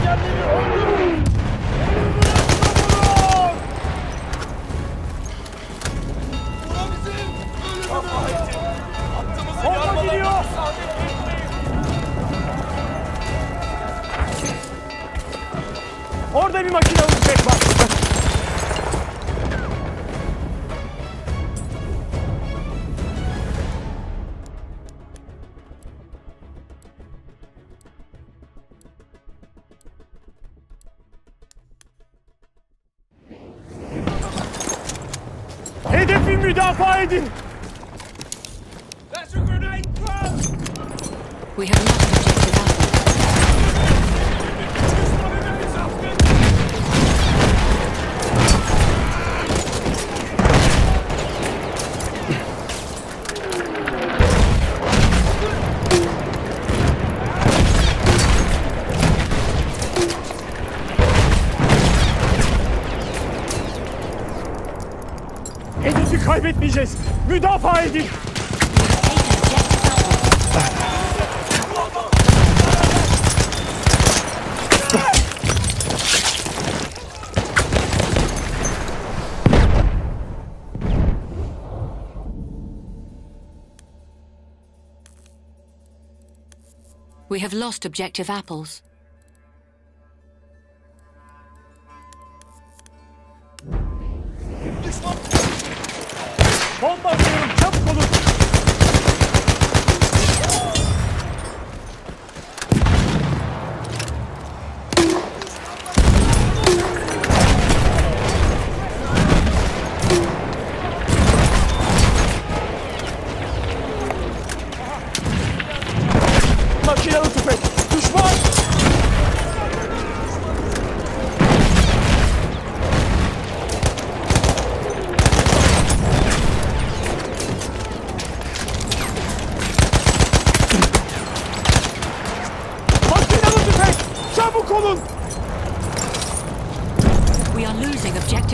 askerleri öldürün! Bura bizim! Hattımızı yarmalarına müsaade etmeyin! Orada bir makinalı tüfek var! Hedefi müdafaa edin! That's a grenade throw! We have not objective Apples. Hedefi kaybetmeyeceğiz! Müdafaa edin! We have lost objective Apples. Bomba atıyorum! Çabuk olun! Makinalı tüfek! Düşman! Makinalı tüfek! Çabuk olun! We are losing objective